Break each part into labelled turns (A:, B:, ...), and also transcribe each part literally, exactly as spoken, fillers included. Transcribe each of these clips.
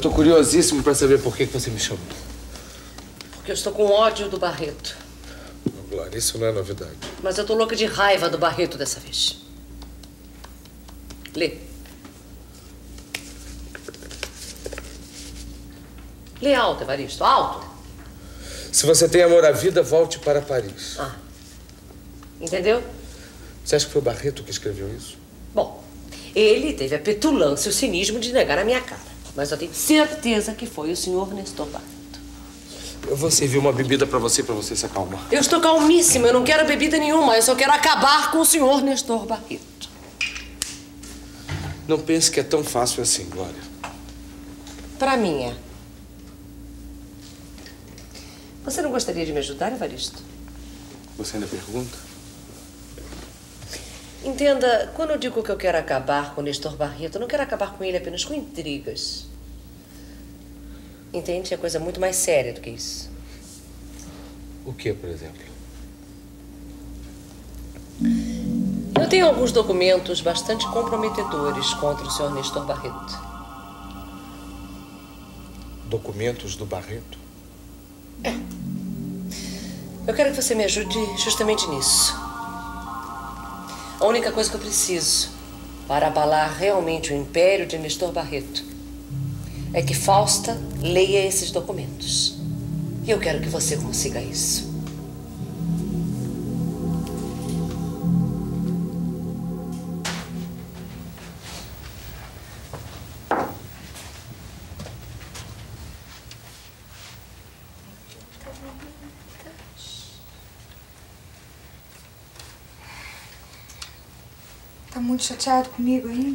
A: tô curiosíssimo pra saber por que que você me chamou.
B: Porque eu estou com ódio do Barreto.
A: Glória, isso não é novidade.
B: Mas eu tô louca de raiva do Barreto dessa vez. Lê. Lê alto, Evaristo, alto.
A: Se você tem amor à vida, volte para Paris.
B: Ah. Entendeu?
A: Você acha que foi o Barreto que escreveu isso?
B: Bom, ele teve a petulância e o cinismo de negar a minha cara. Mas eu tenho certeza que foi o senhor Nestor Barreto.
A: Eu vou servir uma bebida pra você, pra você se acalmar.
B: Eu estou calmíssima, eu não quero bebida nenhuma. Eu só quero acabar com o senhor Nestor Barreto.
A: Não pense que é tão fácil assim, Glória.
B: Pra mim é. Você não gostaria de me ajudar, Evaristo?
A: Você ainda pergunta?
B: Entenda, quando eu digo que eu quero acabar com o Nestor Barreto, eu não quero acabar com ele apenas com intrigas. Entende? É coisa muito mais séria do que isso.
A: O que, por exemplo?
B: Eu tenho alguns documentos bastante comprometedores contra o senhor Nestor Barreto.
A: Documentos do Barreto?
B: É. Eu quero que você me ajude justamente nisso. A única coisa que eu preciso para abalar realmente o império de Nestor Barreto é que Fausta leia esses documentos. E eu quero que você consiga isso.
C: Tá muito chateado comigo ainda?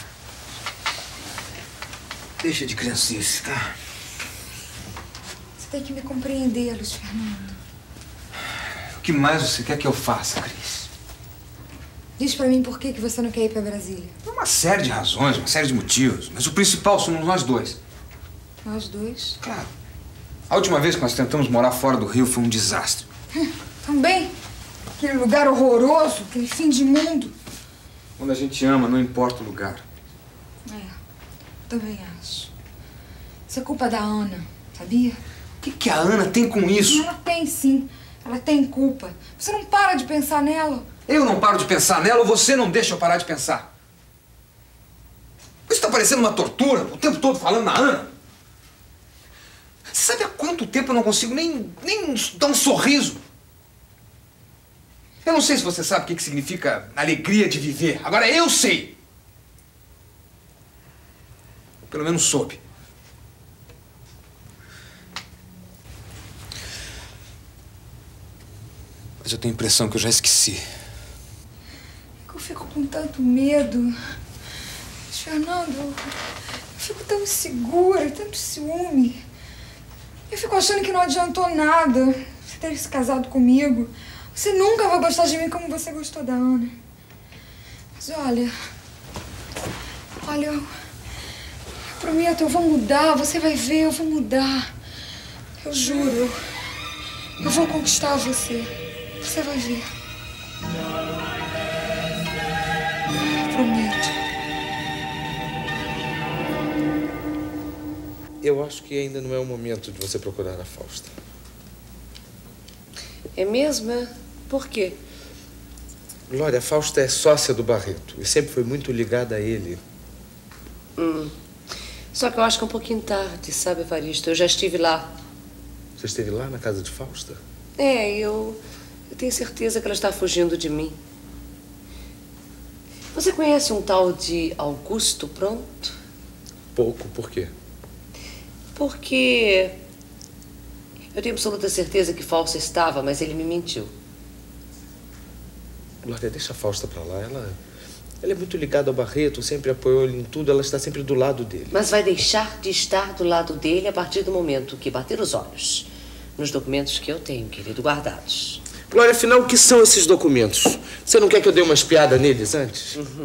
D: Deixa de criancice, tá?
C: Você tem que me compreender, Luiz Fernando.
D: O que mais você quer que eu faça, Cris?
C: Diz pra mim por que que você não quer ir pra Brasília.
D: Por uma série de razões, uma série de motivos. Mas o principal somos nós dois.
C: Nós dois?
D: Claro. A última vez que nós tentamos morar fora do Rio foi um desastre.
C: Hum, também. Aquele lugar horroroso, aquele fim de mundo.
D: Quando a gente ama, não importa o lugar.
C: É, também acho. Isso é culpa da Ana, sabia?
D: O que, que a Ana tem com isso?
C: Ela tem, sim. Ela tem culpa. Você não para de pensar nela.
D: Eu não paro de pensar nela ou você não deixa eu parar de pensar? Isso tá parecendo uma tortura, o tempo todo falando na Ana. Você sabe há quanto tempo eu não consigo nem, nem dar um sorriso? Eu não sei se você sabe o que, que significa alegria de viver. Agora eu sei. Ou pelo menos soube. Mas eu tenho a impressão que eu já esqueci.
C: É que eu fico com tanto medo. Fernando, eu fico tão insegura, tanto ciúme. Eu fico achando que não adiantou nada você ter se casado comigo. Você nunca vai gostar de mim como você gostou da Ana. Mas olha... Olha, eu... eu prometo, eu vou mudar. Você vai ver, eu vou mudar. Eu juro. Eu vou conquistar você. Você vai ver. Eu prometo.
A: Eu acho que ainda não é o momento de você procurar a Fausta.
B: É mesmo? É? Por quê?
A: Glória, a Fausta é sócia do Barreto e sempre foi muito ligada a ele.
B: Hum. Só que eu acho que é um pouquinho tarde, sabe, Evaristo? Eu já estive lá.
A: Você esteve lá na casa de Fausta?
B: É, eu... Eu tenho certeza que ela está fugindo de mim. Você conhece um tal de Augusto Pronto?
A: Pouco, por quê?
B: Porque... Eu tenho absoluta certeza que Fausta estava, mas ele me mentiu.
A: Glória, deixa a Fausta pra lá. Ela, ela é muito ligada ao Barreto, sempre apoiou ele em tudo, ela está sempre do lado dele.
B: Mas vai deixar de estar do lado dele a partir do momento que bater os olhos nos documentos que eu tenho, querido, guardados.
A: Glória, afinal, o que são esses documentos? Você não quer que eu dê uma espiada neles antes?
B: Uhum.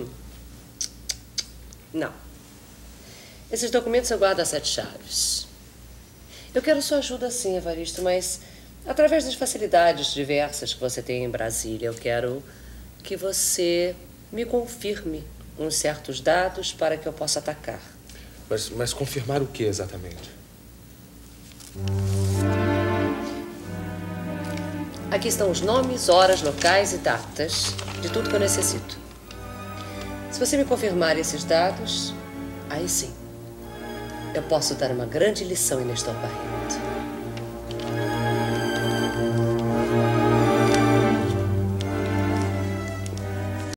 B: Não. Esses documentos eu guardo a sete chaves. Eu quero sua ajuda sim, Evaristo, mas através das facilidades diversas que você tem em Brasília, eu quero que você me confirme uns certos dados para que eu possa atacar.
A: Mas, mas confirmar o que exatamente?
B: Aqui estão os nomes, horas, locais e datas de tudo que eu necessito. Se você me confirmar esses dados, aí sim, eu posso dar uma grande lição em Nestor Barreto.